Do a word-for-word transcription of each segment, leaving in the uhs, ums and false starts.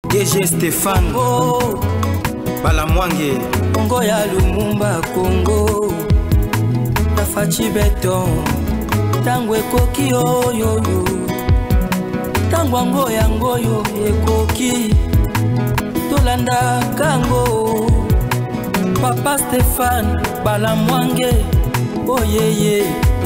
D G Stéphane oh. Balamwange Congo ya Lumumba Congo Tafachi Beton Tangwe koki oyo Tangwango yango yo ekoki Tolanda kango Papa Stéphane Balamwange oh yeah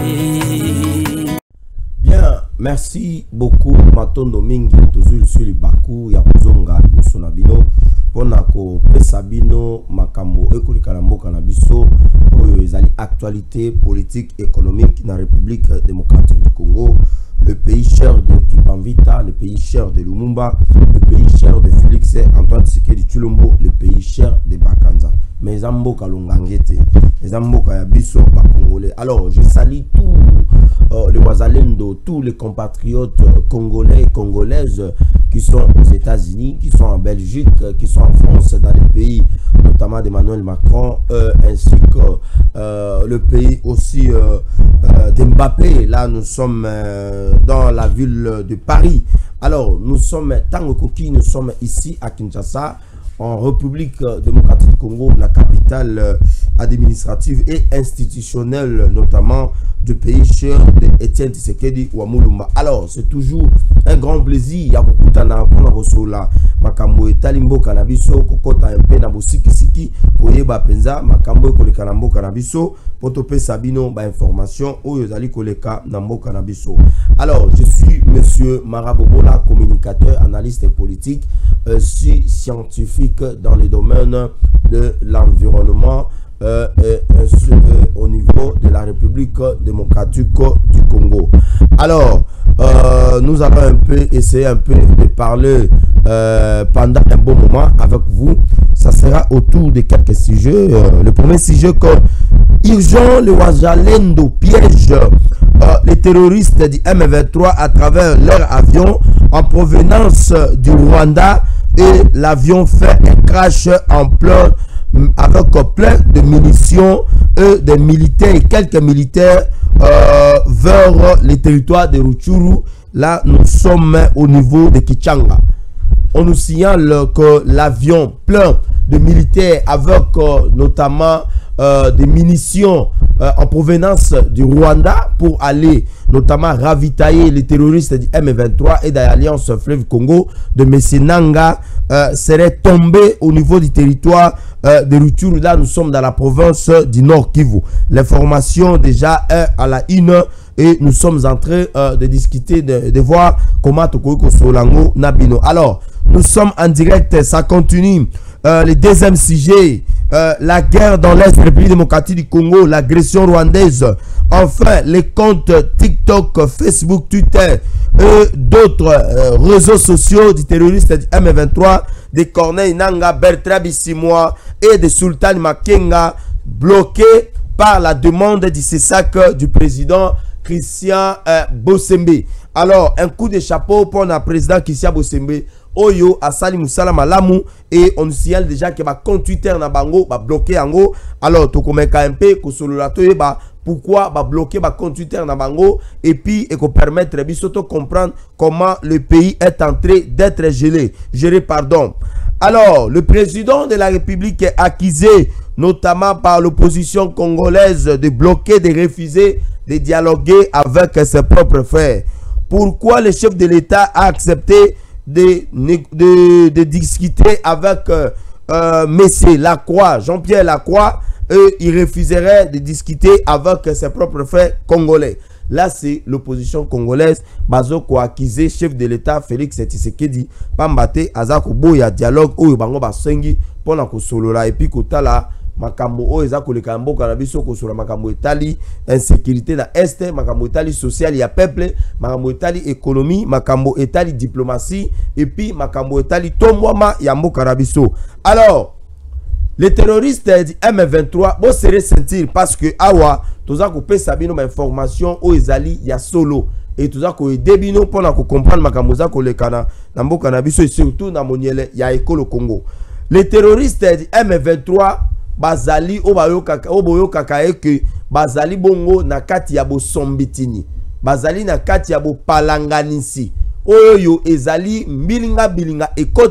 yeah. Bien, merci beaucoup Matondo Mingi toujours sur le Bakou ya Kuzonga Sonabino pona ko pesabino makambo ekolika na mboka na biso oyo ezali actualité politique économique na République démocratique du Congo, le pays cher de Kipamvita, le pays cher de Lumumba, le pays cher de Félix Antoine Tshisekedi Tshilombo, le pays cher de Bakanza. Mais Zamboka Longangete, les Zamboka ya biso ba congolais. Alors, je salue tous euh, les Wazalendo, tous les compatriotes congolais et congolaises qui sont aux États-Unis, qui sont en Belgique, qui sont en France, dans les pays notamment d'Emmanuel Macron, euh, ainsi que euh, le pays aussi euh, euh, d'Mbappé. Là, nous sommes euh, dans la ville de Paris. Alors, nous sommes, Tango Koki, nous sommes ici à Kinshasa, en République démocratique du Congo, la capitale euh, administrative et institutionnelle, notamment du pays cher de Etienne Tshisekedi Wamulumba. Alors, c'est toujours un grand plaisir. Ya kokutana pona kosola makambo etali mboka na biso kokota mpe na bosiki siki koyeba penza makambo ekoleka na mboka na biso poto pe sabino ba information oyo zali koleka na mboka na biso. Alors, je suis monsieur Marabobola, communicateur, analyste politique, aussi scientifique dans le domaine de l'environnement euh, euh, euh, au niveau de la République démocratique du Congo. Alors, euh, nous allons un peu essayer un peu de parler euh, pendant un bon moment avec vous. Ça sera autour de quelques sujets. Euh, le premier sujet que urgent le Wazalendo piège euh, les terroristes du M vingt-trois à travers leur avion en provenance du Rwanda et l'avion fait un crash en plein avec plein de munitions et des militaires et quelques militaires euh, vers les territoires de Rutshuru. Là, nous sommes au niveau de Kichanga. On nous signale que l'avion plein de militaires avec euh, notamment euh, des munitions euh, en provenance du Rwanda pour aller notamment ravitailler les terroristes du M vingt-trois et de l'Alliance Fleuve Congo de Messenanga euh, serait tombé au niveau du territoire euh, de Rutshuru. Là, nous sommes dans la province du Nord Kivu. L'information déjà est à la une et nous sommes en train euh, de discuter, de, de voir comment Tokoiko Solango Nabino. Alors, nous sommes en direct, ça continue. Euh, le deuxième sujet, euh, la guerre dans l'Est République démocratique du Congo, l'agression rwandaise. Enfin, les comptes TikTok, Facebook, Twitter et d'autres euh, réseaux sociaux du terroriste du M vingt-trois, de Corneille Nanga, Bertrand Bissimois et de Sultan Makenga, bloqués par la demande du cessac du président Christian euh, Bossembe. Alors, un coup de chapeau pour le président Christian Bossembe. Oyo asali musala malamu et on signale déjà que ba compte Twitter na bango ba bloqué yango. Alors to komeka un peu ko solola to ba pourquoi ba bloquer ba compte Twitter na bango et puis et ko permettre biso to comprendre comment le pays est en train d'être gelé, géré pardon. Alors, le président de la République est accusé notamment par l'opposition congolaise de bloquer, de refuser de dialoguer avec ses propres frères. Pourquoi le chef de l'État a accepté De, de, de discuter avec euh, euh, Messier Lacroix, Jean-Pierre Lacroix, et il refuserait de discuter avec ses propres frères congolais. Là, c'est l'opposition congolaise. Bazoko accusé chef de l'État Félix Tshisekedi Pambate Azako Boya dialogue ou bango basengi pona ko solola et puis kotala makambo o ezako le kambo kanabiso ko solola makambo etali insécurité na est, makambo etali social ya peuple, makambo etali économie, makambo etali diplomatie et puis makambo etali tombwama ya mboka kanabiso. Alors, les terroristes du M vingt-trois vont se ressentir parce que awa toza ko pesa bino ma information o ezali ya solo et toza ko debino pona ko comprendre makambo za ko le kana na mboka kanabiso et surtout na moniele ya ekolo Congo. Les terroristes du M vingt-trois bazali obayoka oboyoka kaeke bazali bongo na kati ya bosombitini, bazali na kati ya bopalanganisi oyo ezali mbilinga bilinga ekoti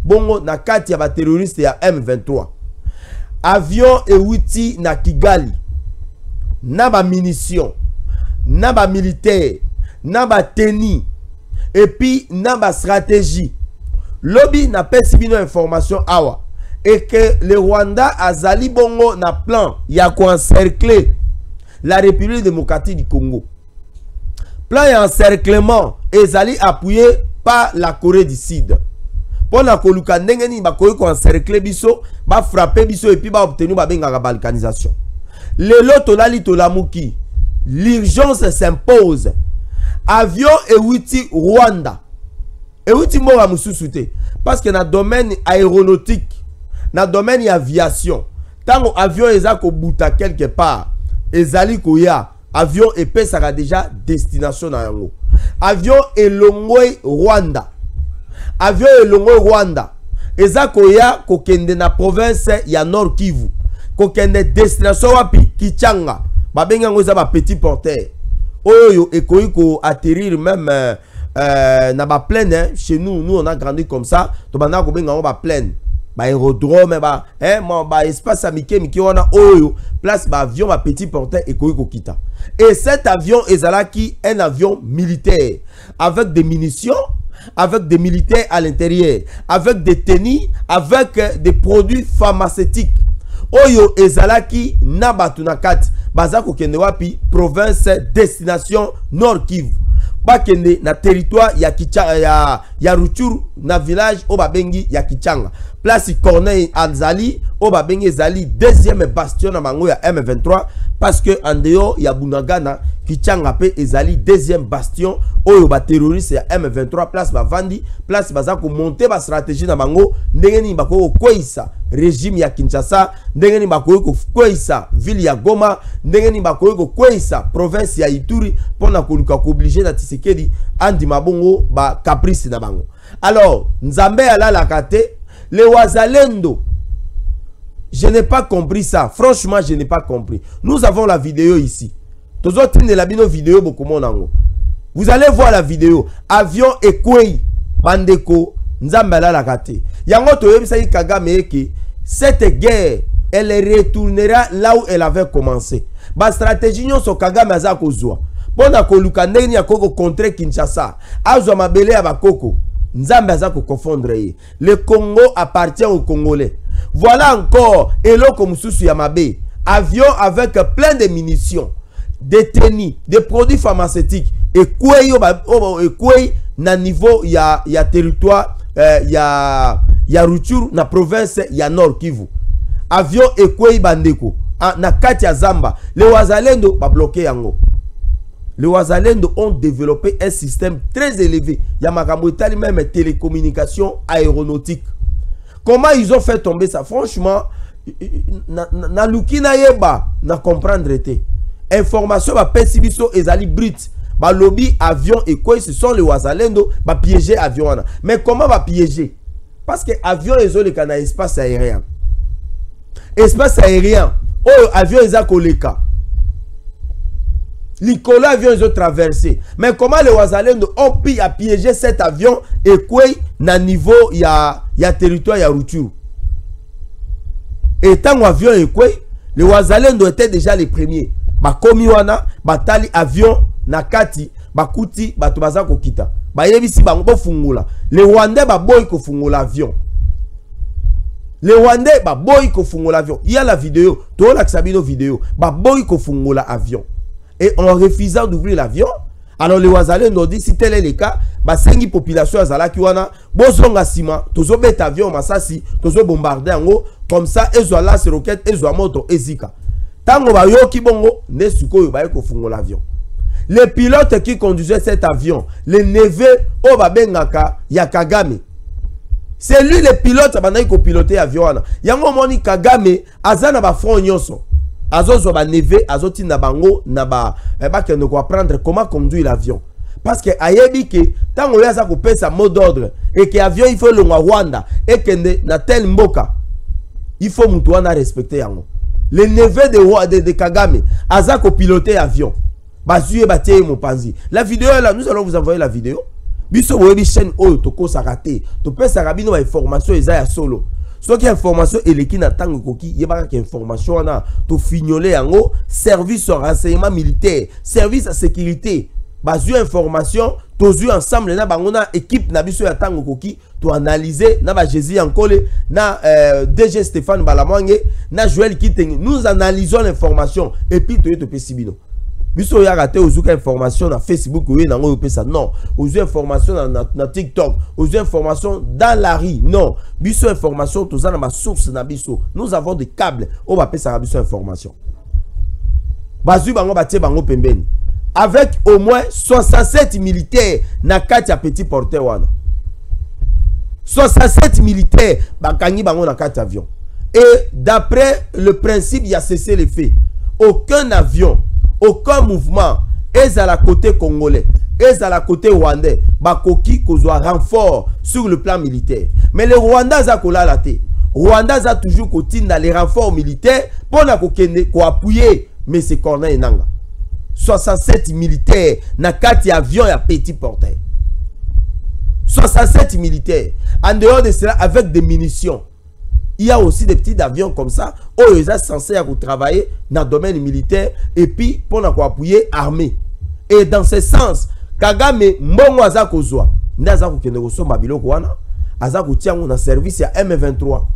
bongo na kati ya ba terroriste ya M vingt-trois. Avion ewuti na Kigali na ba munitions, na ba militaire, na ba tenue et puis na ba stratégie. Lobby n'a pas suivi nos informations awa et que le Rwanda azali bongo na plan ya ko encercler la République démocratique du Congo. Plan ya encerclement ezali appuyé par la Corée du Sud. Pour la koluka ndenge ni ba ko encercler biso, ba frapper biso et puis ba obtenir ba benga balkanisation. Le loto lali to lamuki. L'urgence s'impose. Avion ewuti Rwanda. Ewuti mora mususu te. Parce que dans le domaine aéronautique, dans le domaine aviation, tant avion eza ko buta quelque part, ezali ko ya avion épais sera déjà destination na yango. Avion elongwe Rwanda. Avion elongwe Rwanda. Eza ko ya ko kende na province ya Nord Kivu. Ko kende destination wapi Kichanga. Ba benga ngo za ba petit porteur. Oyo ekoyi ko atterrir même euh, euh, na ba plaine, hein. Chez nous, nous on a grandi comme ça. To bana ko benga ngo ba plaine. Ba aérodrome ba hein mo ba espace amike miki wana oyo place ba avion ba petit porteur ekoyi ko kita. Et cet avion ezalaki un avion militaire avec des munitions, avec des militaires à l'intérieur, avec des tenues, avec euh, des produits pharmaceutiques. Oyo ezalaki na batu na kati bazako kende wapi province destination Nord Kivu. Ba kende na territoire ya Kichanga ya ya Ruchuru na village obabengi ya Kichanga. Place Corneille Azali obabengi ezali deuxième bastion na mango ya M vingt-trois parce que en dehors ya Bunagana Kichanga pe ezali deuxième bastion oyo ba terroriste ya M vingt-trois place ba vandi place bazako monter ba stratégie na mango ndenge ni bako koisa régime ya Kinshasa ndenge ni bako koisa ville ya Goma ndenge ni bako koisa province ya Ituri pona koluka ko obliger na Tshisekedi andi mabongo ba caprice na bango. Alors Nzambe ala la kate les Wazalendo. Je n'ai pas compris ça. Franchement, je n'ai pas compris. Nous avons la vidéo ici. Tous autres ne la vidéo beaucoup mon. Vous allez voir la vidéo. Avion Ekwei Bandeko Nzambala la kate. Yango to yebisa Kagame ke cette guerre elle retournera là où elle avait commencé. Ba stratégie nyo so Kagame aza kozwa. Bona ko luka ndeni ya koko contre Kinshasa. Azwa mabele ya bakoko. Nzambe aza ko confondre ye. Le Congo appartient aux Congolais. Voilà encore eloko mususu ya mabe. Avion avec plein de munitions, des tenues, des produits pharmaceutiques et quoi et quoi na niveau ya ya territoire euh, ya ya Ruchuru na province ya Nord Kivu. Avion et quoi bandeko na kati ya Zamba. Les Wazalendo ba bloqué yango. Les Wazalendo ont développé un système très élevé. Yamakambo Itali même télécommunications aéronautiques. Comment ils ont fait tomber ça? Franchement, na, na, na lukina yeba na comprendre été. Information ba pesibiso ezali brit. Ba lobby avion et quoi ce sont les Wazalendo ba piéger avion wana. Mais comment va piéger? Parce que avion ezole kana espace aérien. Espace aérien. Oh avion eza koleka. L'Icola avion ils ont traversé. Mais comment les Wazalendo ont pu à piéger cet avion et quoi na niveau ya ya territoire ya Ruchuru. Et tant avion et quoi les Wazalendo étaient déjà les premiers. Ba komi wana batali avion na kati bakuti bato baza ko kita. Ba yebisi bango bo fungula. Les Rwandais ba boy ko fungula avion. Les Rwandais ba boy ko fungula avion. Il y a la vidéo, to la sabino vidéo. Ba boy ko fungula avion. Et en refusant d'ouvrir l'avion, alors les Wazalendo ont dit si tel est le cas, bah cinq population azala ki wana bozonga sima, tozo bet avion masasi, tozo bombarder ango comme ça ezo la se roquette ezo moto ezika. Tango ba yoki bongo ne suko ba ko fungo l'avion. Les pilotes qui conduisaient cet avion, les neveux o ba bengaka ya Kagame. C'est lui le pilote abandai ko piloter avion wana. Yango moni Kagame azana ba front nyonso. Azozo ba neve azoti na bango na ba eh, ba kende ko apprendre comment conduire l'avion parce que ayebi que tango yaza ko pesa mot d'ordre et que avion il faut le Rwanda et que na tel mboka il faut mutu wana respecter yango. Le neveu de, de, de Kagame aza ko piloter avion ba suye ba tie mopanzi. La vidéo là, nous allons vous envoyer la vidéo. biso boyebi chaîne oyo tokosaka te topesaka bino ba information eza ya solo soki information eleki na tango koki yebaka ke information wana to fignolé yango service au renseignement militaire service à sécurité bazui information tozui ensemble na bango na équipe na biso ya tango koki to analyser na ba Jésus Yankole na euh, D G Stéphane Balamwange na Joël Kitenge nous analysons l'information et puis to yeto pesibino biso ya raté ozuka information na Facebook oui nango yo pesa non ozu information na, na, na TikTok ozu information dans la rue non biso information toza na ma source na biso nous avons des câbles on va pesa biso information bazui bango batie bango pembeni avec au moins soixante-sept militaires na kati ya petit porteur wana soixante-sept militaires bakangi bango na kati avion et d'après le principe il y a cessé les faits aucun avion aucun mouvement est à la côté congolais est à la côté rwandais bakoki kozwa renfort sur le plan militaire mais les Rwandais a kolala te Rwandais a toujours kotinda les renforts militaires pour na kokende ko appuyer mais c'est Corneille Nanga soixante-sept militaires na kati avion ya petit porteur soixante-sept militaires en dehors de cela avec des munitions. Il y a aussi des petits avions comme ça où ils sont censés travailler dans le domaine militaire et puis pour appuyer l'armée. Et dans ce sens, Kagame mbongo aza kozwa ndaza kokende kosomba biloko wana aza kotiango na service ya M vingt-trois.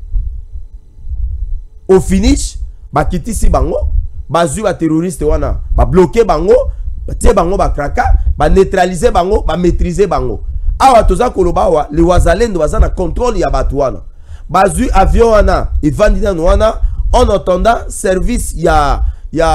Au finish bakitisi bango bazui ba terroriste wana ba bloquer bango batie bango ba kraka ba neutraliser bango ba maîtriser bango. Awa toza koloba wa les wazalendo baza na contrôle ya batu wana. Bazui avion wana evandina wana en attendant service ya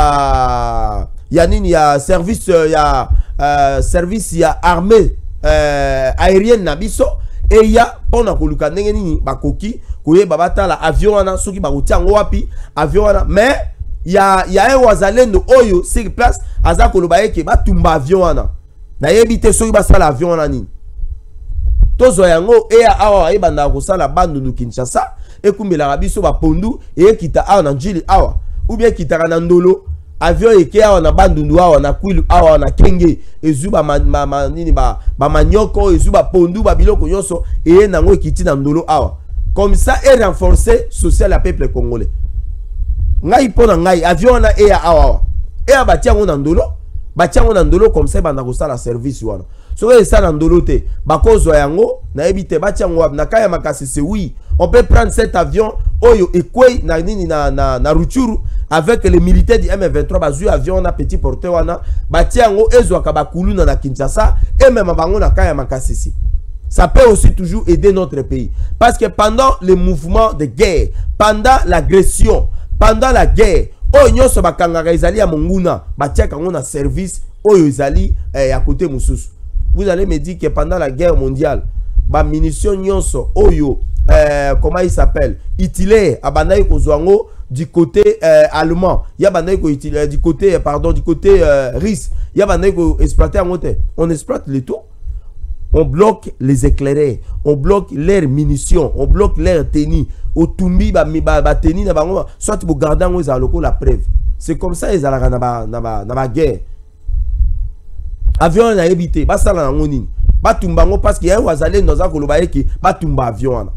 ya ya nini ya service ya uh, service ya armée euh, aérienne na biso et ya pona koluka ndenge nini bakoki koye babatala avion wana soki bakotiango wapi avion wana mais ya ya un wazalendo oyo sur place aza koloba yeke batumba avion wana na yebite soki basala avion wana nini tozo yango e awa e banda ko sala bandu Kinshasa e kumbela biso ba pondu e kita awa na njili awa ou bien kita na ndolo avion eke awa na bandu awa na kwilu awa na kenge ezuba ma, ma, ma nini ba ba manyoko ezuba pondu ba biloko yoso e nango ekiti na ndolo awa comme ça et renforcer social la peuple congolais ngai pona ngai avion na e awa e abatiango na ndolo batiango na ndolo comme ça banda ko sala service wana so ça na ndolo te bakozwa yango na ebite batiango na kaya makasi c'est oui on peut prendre cet avion oyo ekwei na nini na na, na Ruchuru avec les militaires du M vingt-trois bazu avion na petit porteur wana batiango ezwaka bakulu na Kinshasa et même bango na kaya makasi si ça peut aussi toujours aider notre pays parce que pendant les mouvements de guerre pendant l'agression pendant la guerre oyo nyoso bakangaka ezali ya monguna batiaka ngo na service oyo ezali eh, à côté mususu. Vous allez me dire que pendant la guerre mondiale ba munitions nyonso oyo euh, comment il s'appelle Hitler abandai kozwango du côté euh, allemand ya bandai ko Hitler du côté pardon du côté euh, russe ya bandai ko exploiter en côté on exploite les tout on bloque les éclaireurs on bloque leurs munitions on bloque leurs tennis au tumbi ba ba, ba tennis na bango soit pour garder ngo za loko la preuve c'est comme ça ils ala na ba na ba na ba guerre avion na évité basala na ngoni batumba ngo parce qu'il y a wazalé dans za koloba yeki batumba avion wana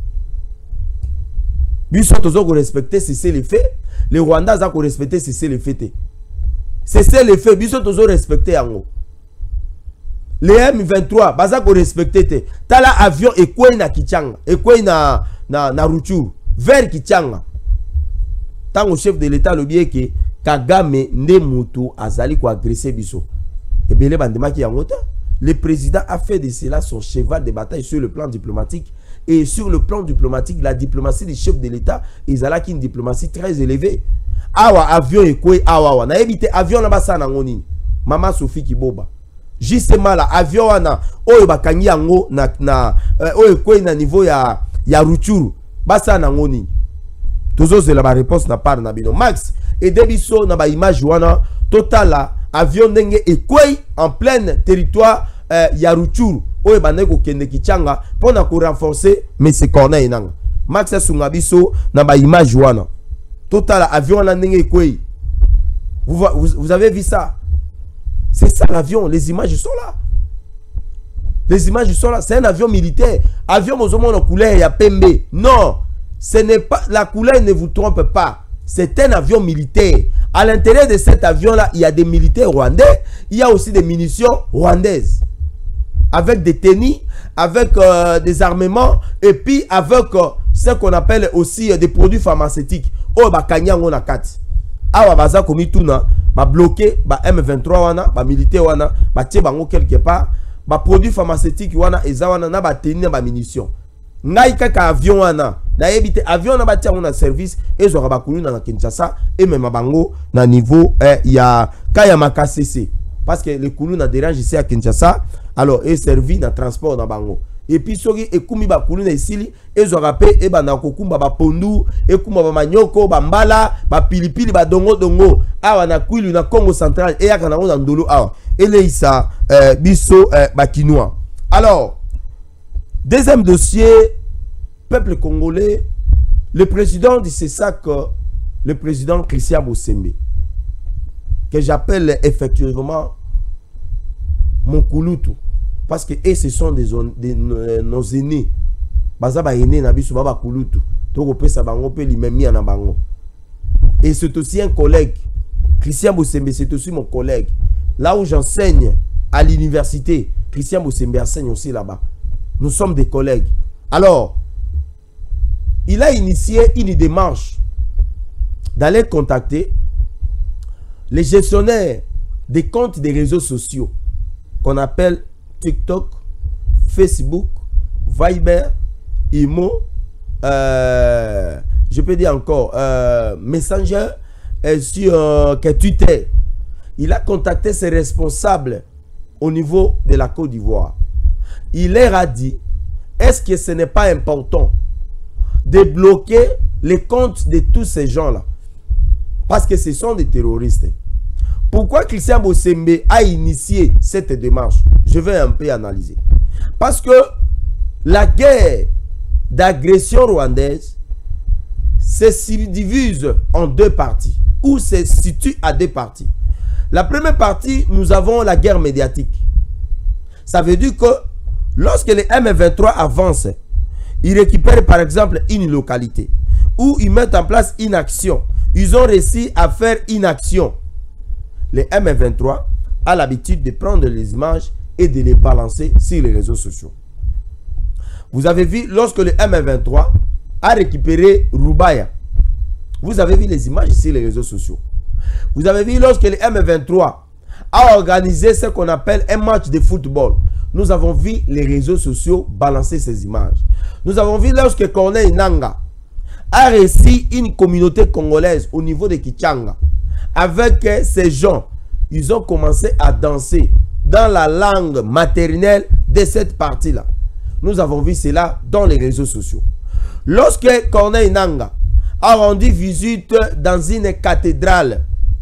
biso tozo ko respecter c'est les faits les Rwandais za ko respecter c'est les faits c'est les faits biso tozo respecter yango les M vingt-trois baza ko respecter te tala avion ekwei na Kichanga ekwei na na na Ruchuru vers Kichanga tango chef de l'état le bien que Kagame nde mutu azali ko agresser biso ebele bandemaki yango te. Le président a fait de cela son cheval de bataille sur le plan diplomatique. Et sur le plan diplomatique, la diplomatie du chef de l'État, ils ont une diplomatie très élevée. Awa avion et quoi awa awa. Na évité avion na basa na ngoni. Maman Sophie Kiboba. Justement là avion na oyo bakangi yango na na oyo quoi na niveau ya ya Ruchuru basa na ngoni. Toujours c'est la réponse na part na bino. Max et debiso na ba image wana total là avion ndenge ekwei en plein territoire euh, ya Ruchuru oyo bandeko kende Kichanga pona ko renforcer mais c'est Corneille nanga Max asunga biso na ba image wana total avion na ndenge ekwei vous, vous vous avez vu ça c'est ça l'avion les images sont là Les images sont là. C'est un avion militaire. Avion Mozomo en couleur, il y a P M B. Non, ce n'est pas, la couleur ne vous trompe pas. C'est un avion militaire. À l'intérieur de cet avion-là, il y a des militaires rwandais. Il y a aussi des munitions rwandaises. Avec des tennis, avec euh, des armements, et puis avec euh, ce qu'on appelle aussi euh, des produits pharmaceutiques. Oh, bah, kanyango na kati. Awa baza komi tuna, ba bloqué, ba M vingt-trois wana, ba militaire wana, ba tie bango quelque part, ba produits pharmaceutiques wana, eza wana na ba tennis na ba munitions. Ngai kaka avion wana, na ebite avion na ba tia na service, ezo ba kulu na Kinshasa, et même bango na niveau eh, ya kaya makasese. Parce que les koulou na dérange ici à Kinshasa, alors est servi dans transport dans bango. Et puis soki ekumi ba koulou na isili, ezo rapé e ba na kokumba ba pondu, ekuma ba manyoko, ba mbala, ba pilipili ba dongo dongo, awa na kwilu na Congo central et ya kana na ndolo awa. Ele isa euh, biso euh, ba kinois. Alors, deuxième dossier, peuple congolais, le président du C E S A C, le président Christian Bosembe, que j'appelle effectivement mon Kouloutou, parce que et ce sont des, des euh, nos aînés. Bazaba aîné na biso baba Kouloutou. To pesa bango pe limemi na bango. Et c'est aussi un collègue. Christian Bosembe, c'est aussi mon collègue. Là où j'enseigne à l'université, Christian Bosembe enseigne aussi là-bas. Nous sommes des collègues. Alors, il a initié une démarche d'aller contacter les gestionnaires des comptes des réseaux sociaux qu'on appelle TikTok, Facebook, Viber, Imo, euh, je peux dire encore euh, Messenger et sur euh, Twitter. Il a contacté ses responsables au niveau de la Côte d'Ivoire. Il leur a dit, est-ce que ce n'est pas important de bloquer les comptes de tous ces gens-là? Parce que ce sont des terroristes. Pourquoi Christian Bosembe a initié cette démarche? Je vais un peu analyser. Parce que la guerre d'agression rwandaise se subdivise en deux parties, ou se situe à deux parties. La première partie, nous avons la guerre médiatique. Ça veut dire que lorsque les M vingt-trois avancent, ils récupèrent par exemple une localité, ou ils mettent en place une action. Ils ont réussi à faire une action. Les M vingt-trois a l'habitude de prendre les images et de les balancer sur les réseaux sociaux. Vous avez vu, lorsque le M vingt-trois a récupéré Rubaya, vous avez vu les images sur les réseaux sociaux. Vous avez vu, lorsque le M vingt-trois a organisé ce qu'on appelle un match de football, nous avons vu les réseaux sociaux balancer ces images. Nous avons vu lorsque Corneille Nangaa a réussi une communauté congolaise au niveau de Kichanga. Avec ces gens, ils ont commencé à danser dans la langue maternelle de cette partie-là. Nous avons vu cela dans les réseaux sociaux. Lorsque Corneille Nangaa a rendu visite dans une cathédrale,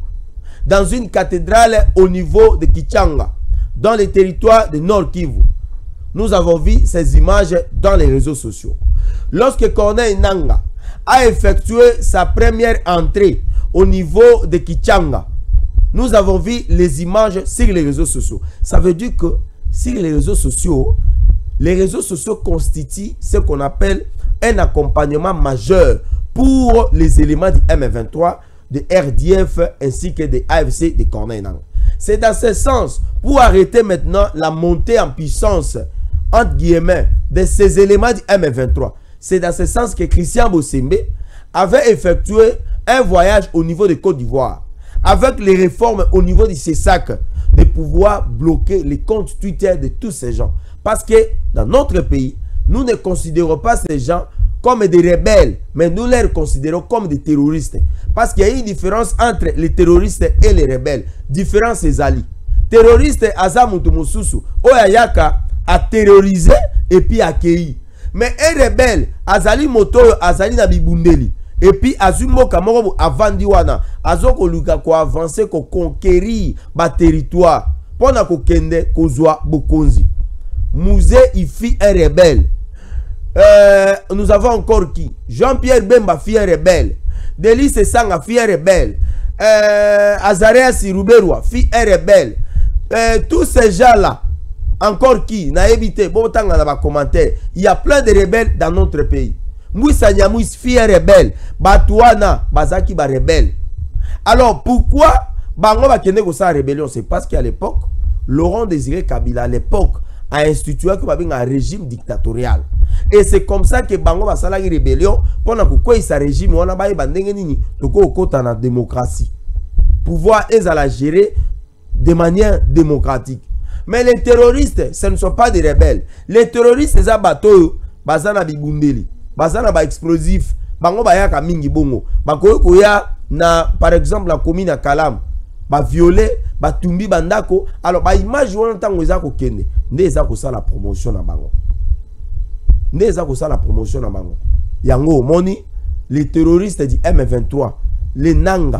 dans une cathédrale au niveau de Kichanga, dans les territoires de Nord Kivu, nous avons vu ces images dans les réseaux sociaux. Lorsque Corneille Nangaa a effectué sa première entrée au niveau de Kichanga, nous avons vu les images sur les réseaux sociaux. Ça veut dire que sur les réseaux sociaux, les réseaux sociaux constituent ce qu'on appelle un accompagnement majeur pour les éléments du M vingt-trois, de R D F ainsi que des A F C de Corneille Nangaa. C'est dans ce sens, pour arrêter maintenant la montée en puissance, entre guillemets, de ces éléments du M vingt-trois. C'est dans ce sens que Christian Bosembe avait effectué un voyage au niveau de Côte d'Ivoire, avec les réformes au niveau du C E S A C, de pouvoir bloquer les comptes Twitter de tous ces gens. Parce que dans notre pays, nous ne considérons pas ces gens comme des rebelles, mais nous les considérons comme des terroristes. Parce qu'il y a une différence entre les terroristes et les rebelles. Différence c'est Ali. Terroriste Azamutu Mususu, Oyayaka a terrorisé et puis accueilli. Mais un rebelle, Azali Motoyo, Azali Nabibundeli. Et puis Azumo Kamoro Avandiwana, Azoko Luka ko avancer, ko conquérir ba territoire. Pona ko kende kozwa Bokonzi. Mouzé il fit un rebelle. Euh, nous avons encore qui? Jean-Pierre Bemba fit un rebelle. Delice Sanga fit un rebelle. Euh, Azaria Siruberwa fit un rebelle. Euh, tous ces gens-là, Encore qui? Na évité, bon temps dans les commentaires. Il y a plein de rebelles dans notre pays. Mouissa Nyamouis, fille rebelle. Batouana, Bazaki, ba rebelle. Alors pourquoi Bango va kende ko sa rébellion? C'est parce qu'à l'époque, Laurent Désiré Kabila, à l'époque, a institué un régime dictatorial. Et c'est comme ça que Bango va sa rébellion. Pendant que quoi il sa régime, on a ba bandenge nini, toko okota na démocratie. Pouvoir est à la gérer de manière démocratique. Mais les terroristes, ce ne sont pas des rebelles. Les terroristes, c'est un bateau, bazana bibundeli, bazana ba explosif, bango ba yaka mingi bongo, bakoyo koya na par exemple la commune à Kalam, ba violer, ba tumbi bandako, alors ba image wana tango ezako kende, nde ezako sa la promotion na bango. Nde ezako sa la promotion na bango. Yango moni, les terroristes du M vingt-trois, les Nanga,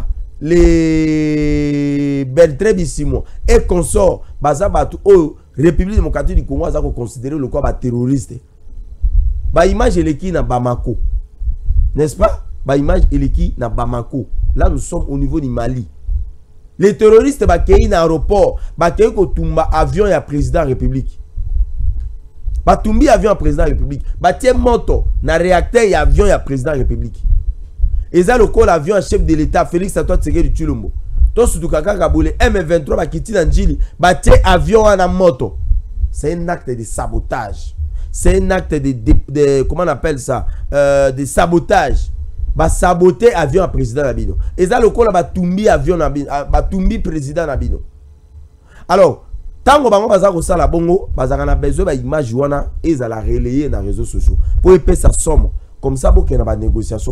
les Beltré Bissimo et consorts, baza batu o République démocratique du Congo za ko considérer le quoi ba terroriste. Ba image eleki na Bamako. N'est-ce pas? Ba image eleki na Bamako. Là nous sommes au niveau du Mali. Les terroristes ba kei na aéroport, ba kei ko tumba avion ya président de la République. Ba tumbi avion ya président de la République. Ba tie moto na réacteur ya avion ya président de la République. Et ça le col avion chef de l'État Félix Antoine Tshisekedi Tshilombo. To sutu kaka kabule M vingt-trois ba kiti na njili ba tie avion na moto. C'est un acte de sabotage. C'est un acte de, de, de comment on appelle ça euh, de sabotage. Ba saboter avion à président Nabino. Et ça le col ba tumbi avion na ba tumbi président Nabino. Alors tango bango baza ko sala bongo bazaka na besoin ba image wana ezala relayer na réseaux sociaux pour épée sa somme. Comme ça, il y a des négociations.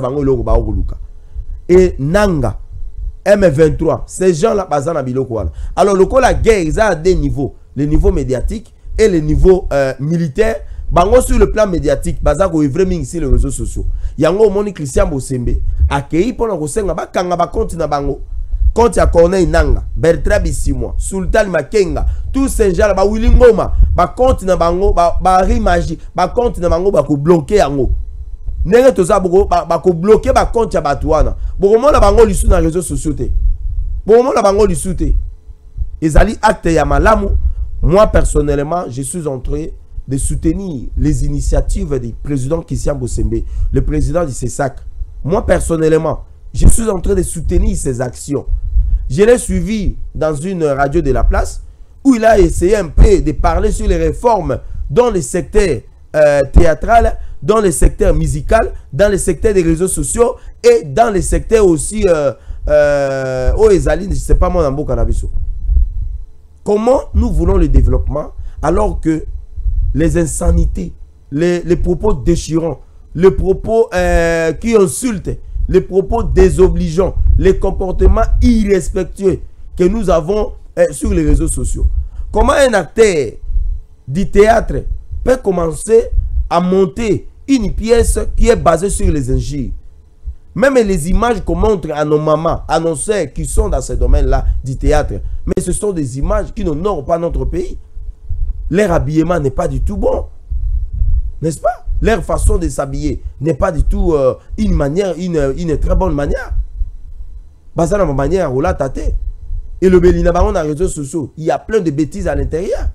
Et Nanga, M vingt-trois, ces gens-là, alors, le la guerre, ils ont deux niveaux. Le niveau médiatique et le niveau euh, militaire. Bango sur le plan médiatique, baza ko œuvrer ici les réseaux sociaux. Yango moni Christian Bosembe, accueilli pendant que senga ba kanga ba compte na bango. Compte ya Corneille Nanga, Bertrand Bissimo, Sultan Makenga, tous ces gens-là, ba Willy Ngoma, ba compte na bango, ba ba Rimaji, ba compte na bango ba ko bloquer yango. Nenge toza boko ba ko bloquer ba compte ya batouana. Boko mona bango lisu na réseaux sociaux te. Boko mona bango lisu te. Ezali acte ya malamu. Moi personnellement, je suis en train de soutenir les initiatives du président Christian Bosembe, le président du C E S A C. Moi personnellement, je suis en train de soutenir ses actions. Je l'ai suivi dans une radio de la place où il a essayé un peu de parler sur les réformes dans le secteur euh, théâtral, dans le secteur musical, dans le secteur des réseaux sociaux et dans le secteur aussi euh, euh, oh, Ezaline, je ne sais pas moi, dans Cannabis. Comment nous voulons le développement alors que les insanités, les, les propos déchirants, les propos euh, qui insultent, les propos désobligeants, les comportements irrespectueux que nous avons euh, sur les réseaux sociaux. Comment un acteur du théâtre peut commencer à monter une pièce qui est basée sur les injures? Même les images qu'on montre à nos mamans, à nos sœurs qui sont dans ce domaine-là du théâtre, mais ce sont des images qui n'honorent pas notre pays. Leur habillement n'est pas du tout bon. N'est-ce pas? Leur façon de s'habiller n'est pas du tout euh, une manière, une, une très bonne manière. Basana ma manière à tate. Et le Bélina Baron dans les réseaux sociaux, il y a plein de bêtises à l'intérieur.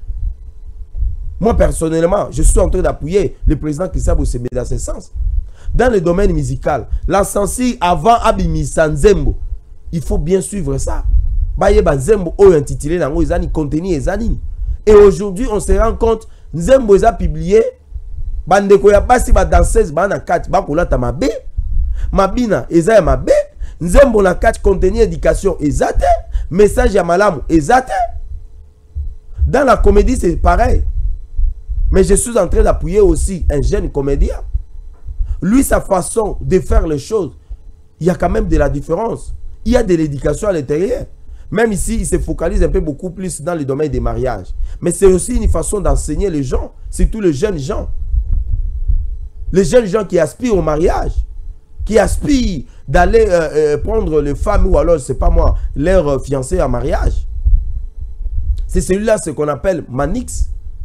Moi personnellement, je suis en train d'appuyer le président Christian Bosembe dans ce sens. Dans le domaine musical, la censure avant Abimi Sanzembo, il faut bien suivre ça. Baye Banzembo ou intitulé dans les contenu ezani. Et aujourd'hui, on se rend compte, Nzembo a publié, bandeko ya basi ba danseuse ba na kati ba kolata mabe, mabina eza ya mabe, Nzembo na kati contenu éducation ezate, message ya malamu ezate. Dans la comédie, c'est pareil. Mais je suis en train d'appuyer aussi un jeune comédien. Lui, sa façon de faire les choses, il y a quand même de la différence. Il y a de l'éducation à l'intérieur. Même ici, il se focalise un peu beaucoup plus dans le domaine des mariages. Mais c'est aussi une façon d'enseigner les gens, surtout les jeunes gens. Les jeunes gens qui aspirent au mariage, qui aspirent d'aller euh, euh, prendre les femmes ou alors, c'est pas moi, leurs euh, fiancés en mariage. C'est celui-là, ce qu'on appelle Manix.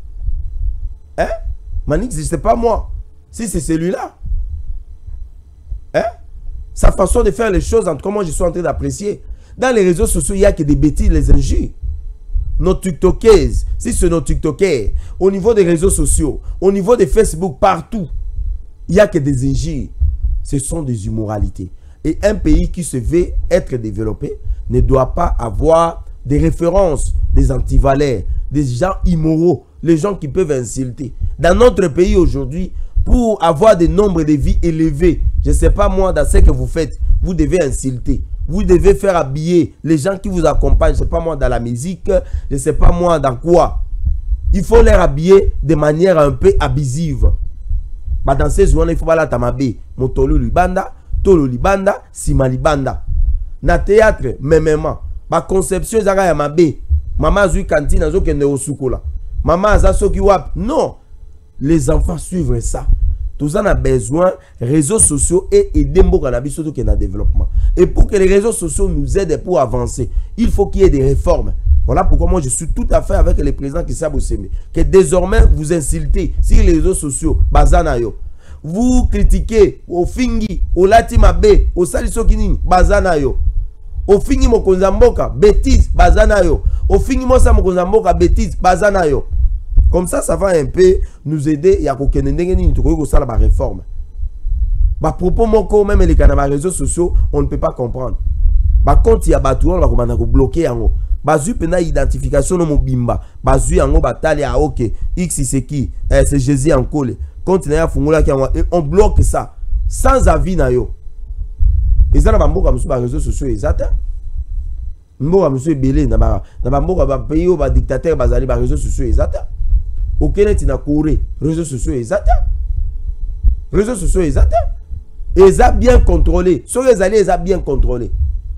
Hein? Manix, je sais pas moi. Si c'est celui-là. Hein? Sa façon de faire les choses, en tout cas, moi, je suis en train d'apprécier. Dans les réseaux sociaux, il n'y a que des bêtises, les injures. nos TikTokers, si c'est nos TikTokers, au niveau des réseaux sociaux, au niveau de Facebook, partout, il n'y a que des injures. Ce sont des immoralités. Et un pays qui se veut être développé ne doit pas avoir des références, des antivaleurs, des gens immoraux, les gens qui peuvent insulter. Dans notre pays aujourd'hui, pour avoir des nombres de vies élevés, je ne sais pas moi, dans ce que vous faites, vous devez insulter. Vous devez faire habiller les gens qui vous accompagnent, je ne sais pas moi, dans la musique, je ne sais pas moi, dans quoi. Il faut les habiller de manière un peu abusive. Bah, dans ces jours-là, il faut pas la tamabe. Motolo libanda, tolo libanda, sima libanda. Na théâtre, même ba conception zaka ya mabe. Maman zui cantine azo kende osukola. Maman aza soki wap. Non. Les enfants suivent ça. Tout ça a besoin réseaux sociaux et aider mboka na biso to na développement. Et pour que les réseaux sociaux nous aident pour avancer, il faut qu'il y ait des réformes. Voilà pourquoi moi je suis tout à fait avec le président Kizza Boseme. Que désormais vous insultez sur les réseaux sociaux, bazanayo. Vous critiquez au fingi, au latimabe, au salisokini, bazanayo. Au fingi mokonzamboka, bêtise, bazanayo. Au fingi mosa mokonzamboka, bêtise, bazanayo. Comme ça, ça va un peu nous aider. Il y a aucun ndengeni nituko ça la réforme. Bah propos moko même les canaux réseaux sociaux, on ne peut pas comprendre. Bah quand il y a battu on va comment bloquer en haut. Bazu pena identification no mobimba. Bazu en haut batali à OK. X c'est qui? Eh, c'est Jésus en cole. Quand il y a fungula qui on bloque ça sans avis na yo. Et ça na bamboka musu ba réseaux sociaux exact. Mboka musu belé na ba na bamboka ba pays ba dictateur bazali ba réseaux sociaux exact. Ok, net na Corée, réseaux sociaux exact. Réseaux sociaux exact. Et ça bien contrôlé. Sur les alliés, ça bien contrôlé.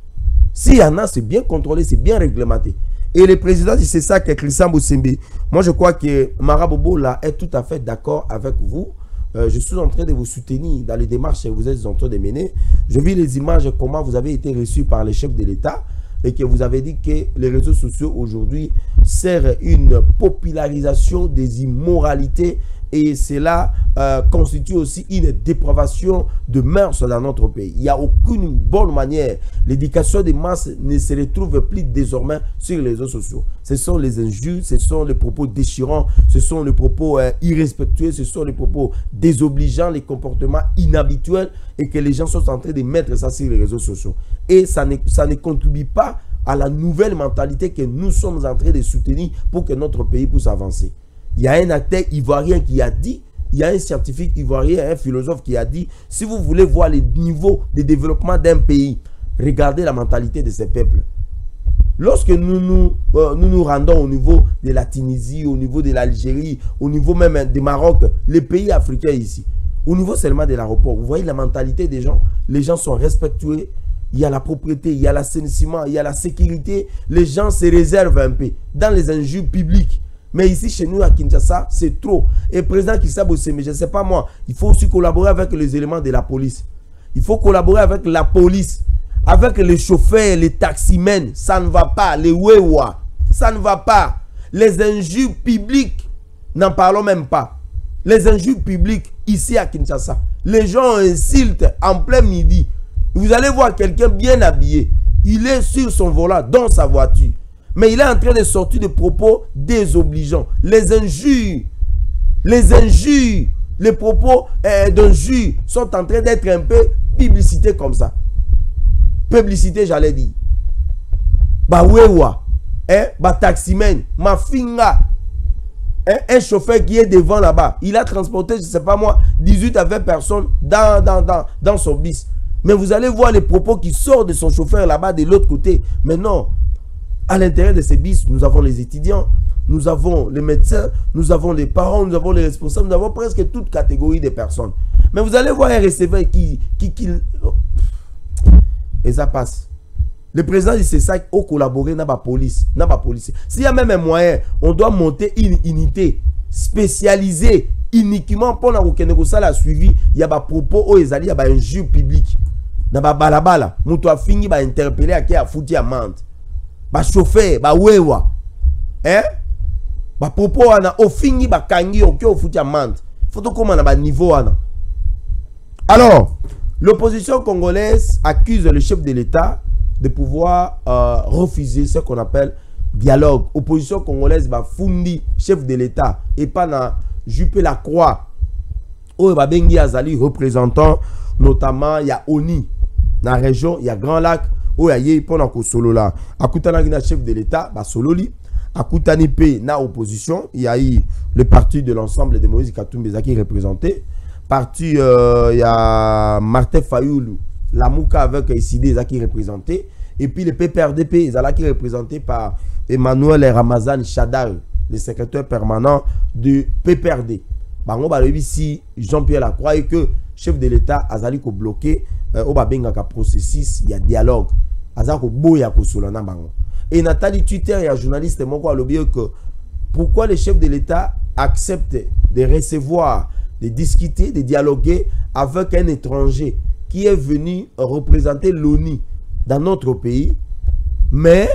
S'il y en a, c'est bien contrôlé, c'est bien réglementé. Et le président, c'est ça que Christian Bossembe. Moi, je crois que Marabobo là est tout à fait d'accord avec vous. Euh, je suis en train de vous soutenir dans les démarches que vous êtes en train de mener. Je vis les images, comment vous avez été reçus par les chefs de l'État. Et que vous avez dit que les réseaux sociaux aujourd'hui servent une popularisation des immoralités et cela euh, constitue aussi une dépravation de mœurs dans notre pays. Il n'y a aucune bonne manière. L'éducation des masses ne se retrouve plus désormais sur les réseaux sociaux. Ce sont les injures, ce sont les propos déchirants, ce sont les propos euh, irrespectueux, ce sont les propos désobligeants, les comportements inhabituels et que les gens sont en train de mettre ça sur les réseaux sociaux. Et ça ne, ça ne contribue pas à la nouvelle mentalité que nous sommes en train de soutenir pour que notre pays puisse avancer. Il y a un acteur ivoirien qui a dit, il y a un scientifique ivoirien, un philosophe qui a dit, si vous voulez voir les niveaux de développement d'un pays, regardez la mentalité de ces peuples. Lorsque nous nous, euh, nous nous rendons au niveau de la Tunisie, au niveau de l'Algérie, au niveau même du Maroc, les pays africains ici, au niveau seulement de l'aéroport, vous voyez la mentalité des gens, les gens sont respectueux, il y a la propriété, il y a l'assainissement, il y a la sécurité, les gens se réservent un peu dans les injures publiques. Mais ici, chez nous, à Kinshasa, c'est trop. Et président Kizza Bossembe, je ne sais pas moi, il faut aussi collaborer avec les éléments de la police. Il faut collaborer avec la police, avec les chauffeurs, les taximens. Ça ne va pas. Les wewa, ça ne va pas. Les injures publiques, n'en parlons même pas. Les injures publiques, ici à Kinshasa, les gens insultent en plein midi. Vous allez voir quelqu'un bien habillé. Il est sur son volant, dans sa voiture. Mais il est en train de sortir des propos désobligeants. Les injures, les injures, les propos euh, d'injures sont en train d'être un peu publicités comme ça. Publicité, j'allais dire. Bah wewa, hein, bah taximen, ma finga, hein, un chauffeur qui est devant là-bas, il a transporté, je ne sais pas moi, dix-huit à vingt personnes dans, dans, dans, dans son bus. Mais vous allez voir les propos qui sortent de son chauffeur là-bas de l'autre côté. Mais non. À l'intérieur de ces bus, nous avons les étudiants, nous avons les médecins, nous avons les parents, nous avons les responsables, nous avons presque toute catégorie de personnes. Mais vous allez voir un receveur qui... qui, qui... Et ça passe. Le président dit c'est ça, au collaborer dans la police. Dans la police. S'il y a même un moyen, on doit monter une unité spécialisée uniquement pour la suivi. Il y a des propos, il y a des injures publiques. Dans la balabala, nous avons fini par interpeller à qui a foutu à amende. Ba chauffeur, ba wewa, hein? Ba propos ana au fini ba kangi au kyo fouti amende. Faut tout comment na ba niveau ana. Alors, l'opposition congolaise accuse le chef de l'État de pouvoir euh, refuser ce qu'on appelle dialogue. Opposition congolaise va fundi chef de l'État et pas na Juppé la Croix. Oh, ba bengi azali représentant notamment il y a Oni dans la région, il y a Grand Lac. Oh, il y a pendant ko solo là. Akutana na chef de l'État, ba solo li. Akutani pe na opposition, il y a eu le parti de l'ensemble de Moïse Katumbi qui est représenté. Parti, euh, il y a Martin Fayoulou, la Mouka avec Isidé qui est représenté. Et puis le P P R D P, qui est représenté par Emmanuel Ramazan Chadal, le secrétaire permanent du P P R D. Bango ba ici Jean-Pierre Lacroix et que chef de l'État azali ko bloqué au babenga ka processus, il y a dialogue. Azako boya ko solana bango. Et Nathalie Twitter et un journaliste moko a lobby que pourquoi le chef de l'État accepte de recevoir, de discuter, de dialoguer avec un étranger qui est venu représenter l'ONU dans notre pays, mais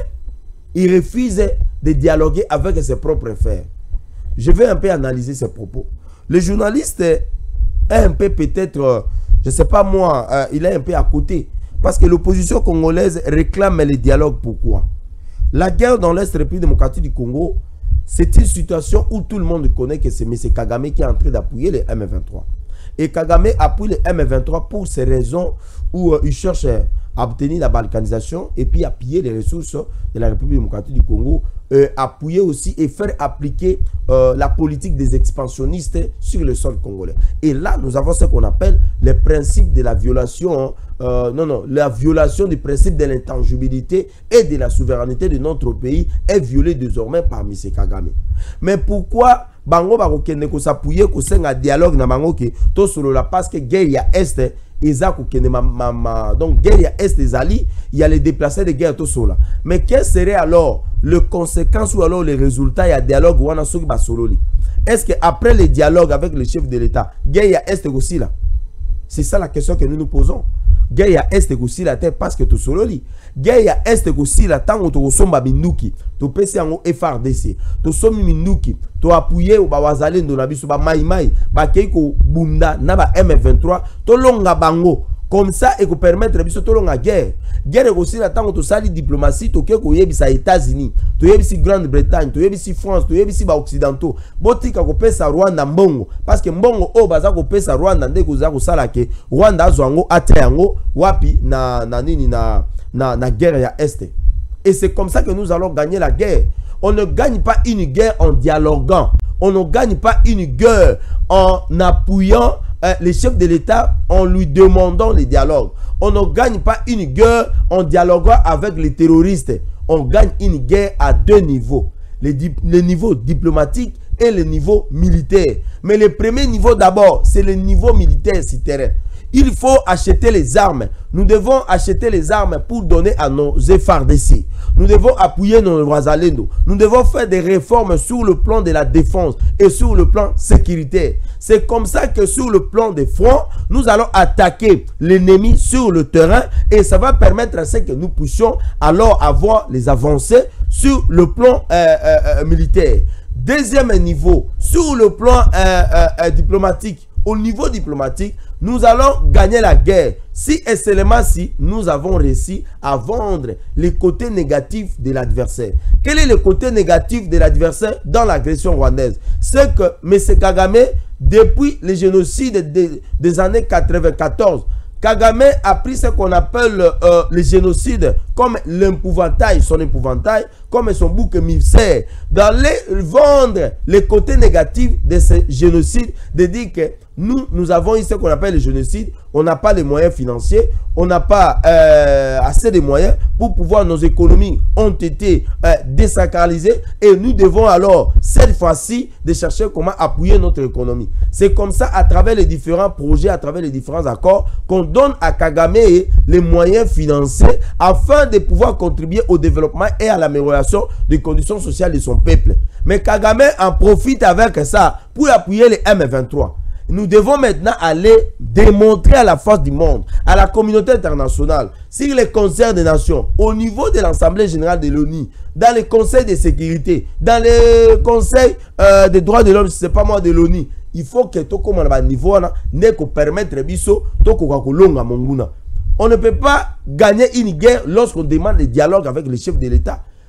il refuse de dialoguer avec ses propres frères. Je vais un peu analyser ses propos. Le journaliste est un peu peut-être, je ne sais pas moi, euh, il est un peu à côté. Parce que l'opposition congolaise réclame le dialogue. Pourquoi? La guerre dans l'Est République démocratique du Congo, c'est une situation où tout le monde connaît que c'est M. Kagame qui est en train d'appuyer les M vingt-trois. Et Kagame appuie les M vingt-trois pour ces raisons où euh, il cherche à obtenir la balkanisation et puis appuyer les ressources de la République démocratique du Congo, euh, appuyer aussi et faire appliquer euh, la politique des expansionnistes sur le sol congolais. Et là, nous avons ce qu'on appelle les principes de la violation, euh, non, non, la violation du principe de l'intangibilité et de la souveraineté de notre pays est violée désormais par M. Kagame. Mais pourquoi Bango ba kokende ko s'appuyer ko senga dialogue na bango ke to solo la parce que guerre ya est Eza kokende ma ma donc guerre ya est des alliés, il y a les déplacés de guerre to solo. Mais quelles seraient alors les conséquences ou alors les résultats ya dialogue wana soki ba solo li? Est-ce que après le dialogue avec le chef de l'État, guerre ya est aussi là? C'est ça la question que nous nous posons. Guerre ya est aussi la tête parce que to solo li. Guerre ya est aussi la tango to somba binduki to pesi yango F R D C to somi minduki to appuyer ba wazalendo na biso ba mai mai ba keiko bunda na ba M vingt-trois to longa bango comme ça et ko permettre biso to longa guerre guerre aussi la tango to sali diplomatie to keko yebisa États-Unis to yebisi Grande-Bretagne to yebisi France to yebisi ba occidentaux botika ko pesa Rwanda mbongo parce que mbongo o baza ko pesa Rwanda ndeko za ko sala ke Rwanda azwango ate yango wapi na na nini na Na, na guerre ya Est. Et c'est comme ça que nous allons gagner la guerre. On ne gagne pas une guerre en dialoguant. On ne gagne pas une guerre en appuyant euh, les chefs de l'État, en lui demandant les dialogues. On ne gagne pas une guerre en dialoguant avec les terroristes. On gagne une guerre à deux niveaux. Les, le niveau diplomatique et le niveau militaire. Mais le premier niveau d'abord, c'est le niveau militaire si terrain. Il faut acheter les armes. Nous devons acheter les armes pour donner à nos F R D C. Nous devons appuyer nos Wazalendo. Nous devons faire des réformes sur le plan de la défense et sur le plan sécuritaire. C'est comme ça que sur le plan des fronts, nous allons attaquer l'ennemi sur le terrain et ça va permettre à ce que nous puissions alors avoir les avancées sur le plan euh, euh, euh, militaire. Deuxième niveau, sur le plan euh, euh, euh, diplomatique. Au niveau diplomatique, nous allons gagner la guerre si et seulement si nous avons réussi à vendre les côtés négatifs de l'adversaire. Quel est le côté négatif de l'adversaire dans l'agression rwandaise? C'est que M. Kagame, depuis le génocide des, des années quatre-vingt-quatorze, Kagame a pris ce qu'on appelle euh, le génocide comme l'épouvantail, son épouvantail, comme son bouc émissaire, d'aller vendre les côtés négatifs de ce génocide, de dire que nous, nous avons eu ce qu'on appelle le génocide, on n'a pas les moyens financiers, on n'a pas euh, assez de moyens pour pouvoir, nos économies ont été euh, désacralisées et nous devons alors, cette fois-ci, de chercher comment appuyer notre économie. C'est comme ça, à travers les différents projets, à travers les différents accords, qu'on donne à Kagame les moyens financiers afin de pouvoir contribuer au développement et à l'amélioration des conditions sociales de son peuple. Mais Kagame en profite avec ça pour appuyer les M vingt-trois. Nous devons maintenant aller démontrer à la face du monde, à la communauté internationale, sur les concerts des nations, au niveau de l'Assemblée générale de l'ONU, dans les conseils de sécurité, dans les conseils euh, des droits de l'homme, ce n'est pas moi de l'ONU. Il faut que tout comme à niveau ne permettre biso to kolonga monguna. On ne peut pas gagner une guerre lorsqu'on demande des dialogues avec le chef de l'État.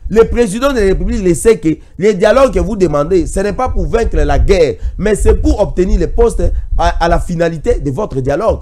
Le président de la République le sait que les dialogues que vous demandez, ce n'est pas pour vaincre la guerre, mais c'est pour obtenir les postes à, à la finalité de votre dialogue.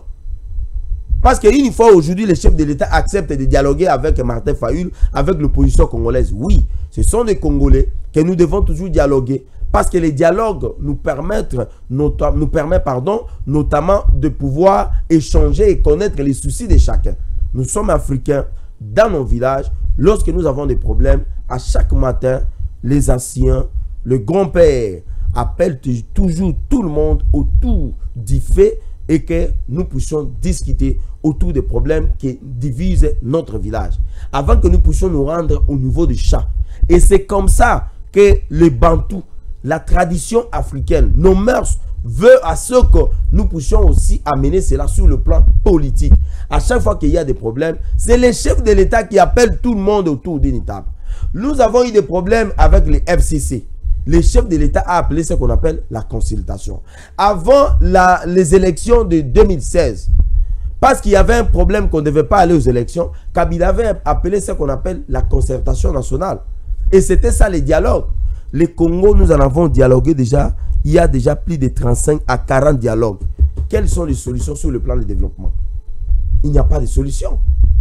Parce qu'une fois aujourd'hui, le chef de l'État accepte de dialoguer avec Martin Fayulu, avec l'opposition congolaise. Oui, ce sont des Congolais que nous devons toujours dialoguer. Parce que les dialogues nous permettent, nous permettent pardon, notamment de pouvoir échanger et connaître les soucis de chacun. Nous sommes Africains dans nos villages. Lorsque nous avons des problèmes, à chaque matin, les anciens, le grand-père appellent toujours tout le monde autour du fait et que nous puissions discuter autour des problèmes qui divisent notre village. Avant que nous puissions nous rendre au niveau du chat. Et c'est comme ça que les Bantous, la tradition africaine, nos mœurs, veut à ce que nous puissions aussi amener cela sur le plan politique. À chaque fois qu'il y a des problèmes, c'est les chefs de l'État qui appellent tout le monde autour d'une table. Nous avons eu des problèmes avec les F C C. Le chef de l'État a appelé ce qu'on appelle la consultation. Avant la, les élections de deux mille seize, parce qu'il y avait un problème qu'on ne devait pas aller aux élections, Kabila avait appelé ce qu'on appelle la concertation nationale. Et c'était ça les dialogues. Les Congo, nous en avons dialogué déjà. Il y a déjà plus de trente-cinq à quarante dialogues. Quelles sont les solutions sur le plan du développement? Il n'y a pas de solution.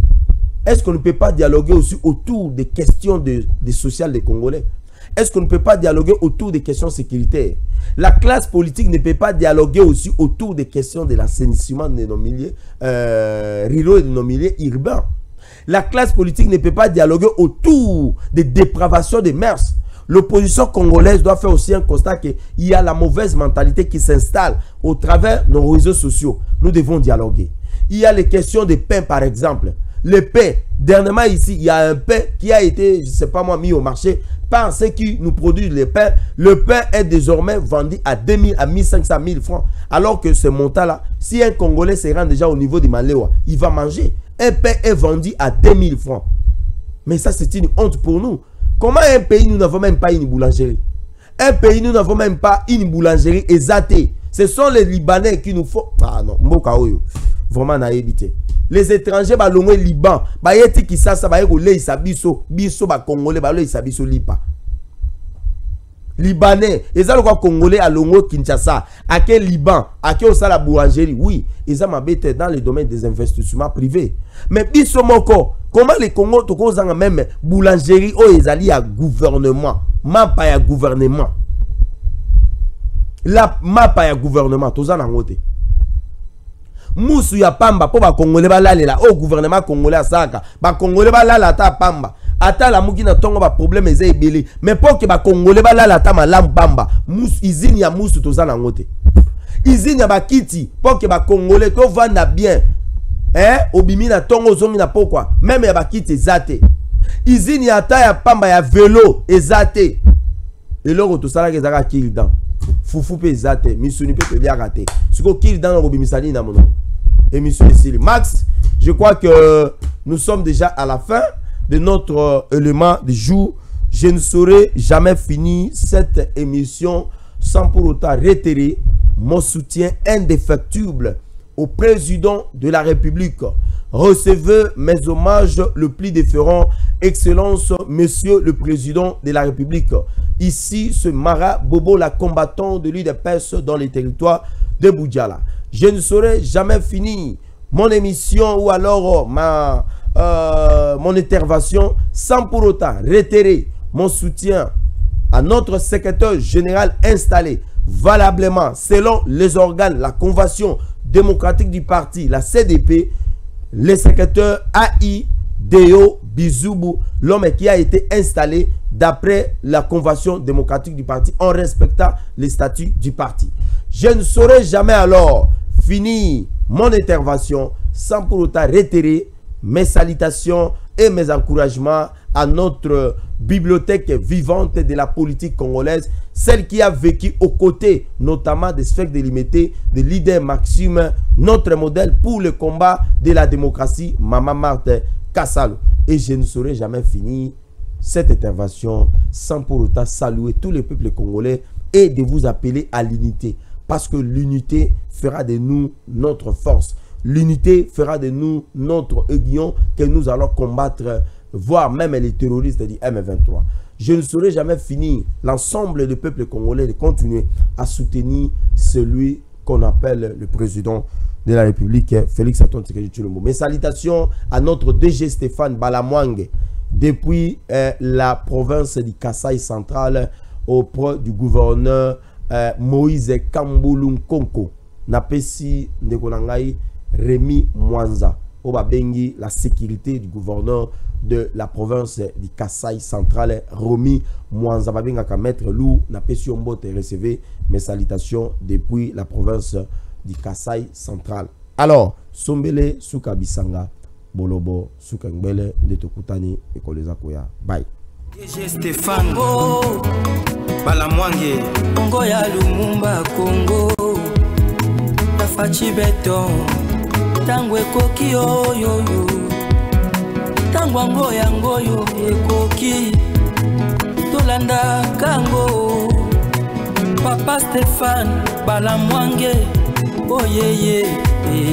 Est-ce qu'on ne peut pas dialoguer aussi autour des questions de, de sociales des Congolais? Est-ce qu'on ne peut pas dialoguer autour des questions sécuritaires? La classe politique ne peut pas dialoguer aussi autour des questions de l'assainissement de nos milieux euh, ruraux et de nos milieux urbains. La classe politique ne peut pas dialoguer autour des dépravations des mœurs. L'opposition congolaise doit faire aussi un constat qu'il y a la mauvaise mentalité qui s'installe au travers de nos réseaux sociaux. Nous devons dialoguer. Il y a les questions de pain par exemple. Le pain, dernièrement ici, il y a un pain qui a été, je ne sais pas moi, mis au marché par ceux qui nous produisent le pain. Le pain est désormais vendu à deux mille, à mille cinq cents, mille francs. Alors que ce montant-là, si un Congolais se rend déjà au niveau du Maléwa, il va manger. Un pain est vendu à deux mille francs. Mais ça, c'est une honte pour nous. Comment un pays, nous n'avons même pas une boulangerie? Un pays, nous n'avons même pas une boulangerie exatée. Ce sont les Libanais qui nous font... Ah non, Mboka Oyo. Vraiment, on a évité. Les étrangers, bah, l'ongwe Liban, bah, yeti qui ça, ça va y aller, ça biso, biso, bah, Congolais, bah, le ça biso lipa. Libanais, ils ont le Congolais à l'ongwe Kinshasa, à quel Liban, à quel ça la boulangerie, oui, ils ont m'habité dans le domaine des investissements privés. Mais biso moko, comment les Congolais, tout cause même boulangerie, oh, ils allaient à gouvernement, ma pas à gouvernement. La ma pas à gouvernement, tout ça n'a ngote. Moussou ya pamba po ba Congolais ba lalela au gouvernement congolais asaka ba Congolais ba lala ta pamba ata la muki na tongo ba problème eza ebele mais pour que ba Congolais ba lala ta malam pamba moussou izini ya moussou toza na ngote izini ya ba kiti pour que ba Congolais to vanda bien hein obimi na tongo zongi na pokwa même ya ba kiti zate izini ya ta ya pamba ya vélo ezate eloko to sala ke zaka kildan Foufou pe zate, misuni pe bien raté. Ce qu'on kill dans le robimisani na mono. Émission ici. Max, je crois que nous sommes déjà à la fin de notre euh, élément du jour. Je ne saurais jamais finir cette émission sans pour autant réitérer mon soutien indéfectible au président de la République. Recevez mes hommages le plus déférents, Excellence, Monsieur le Président de la République. Ici, ce Mara Bobo, la combattant de l'U D P S dans les territoires de Boudjala. Je ne saurais jamais finir mon émission ou alors ma, euh, mon intervention sans pour autant réitérer mon soutien à notre secrétaire général installé valablement selon les organes, la Convention démocratique du parti, la C D P, le secrétaire A I Deo Bizoubou, l'homme qui a été installé d'après la Convention démocratique du parti en respectant les statuts du parti. Je ne saurais jamais alors finir mon intervention sans pour autant réitérer mes salutations et mes encouragements à notre bibliothèque vivante de la politique congolaise, celle qui a vécu aux côtés notamment des sphères délimitées, de leader Maxime, notre modèle pour le combat de la démocratie, Maman Marthe Kassalo. Et je ne saurais jamais finir cette intervention sans pour autant saluer tous les peuples congolais et de vous appeler à l'unité. Parce que l'unité fera de nous notre force. L'unité fera de nous notre aiguillon que nous allons combattre voire même les terroristes du M vingt-trois. Je ne saurais jamais finir l'ensemble du peuple congolais de continuer à soutenir celui qu'on appelle le président de la République, Félix Antoine Tshisekedi Tshilombo. Mes salutations à notre D G Stéphane Balamwange, depuis euh, la province du Kasaï central, auprès du gouverneur euh, Moïse Kamboulou Konko. Napesi Ndekonangai Rémi Mwanza. Obabengi, la sécurité du gouverneur de la province du Kasaï central, Romi Mwanza. Babenga ka maître Lou, Napesi Ombote, recevez mes salutations depuis la province du Kasaï central. Alors, Sombele Souka Bisanga, Bolobo Souka Ngbele, Ndetokutani, Ekoleza Koya. Bye. D G Stéphane Balamwange Congo ya Lumumba Congo Tafachi Beton Tango ekoki oyoyo Tango ango yango yo ekoki Tolanda kango Papa Stéphane Balamwange Oh yeah yeah